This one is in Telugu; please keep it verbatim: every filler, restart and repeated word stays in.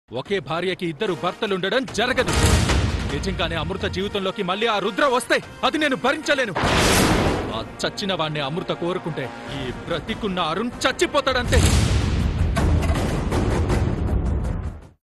ఒకే భార్యకి ఇద్దరు భర్తలుండడం జరగదు. నిజంగానే అమృత జీవితంలోకి మళ్ళీ ఆ రుద్ర వస్తే అది నేను భరించలేను. ఆ చచ్చిన వాణ్ణి అమృత కోరుకుంటే ఈ బ్రతికున్న అరుణ్ చచ్చిపోతాడంతే.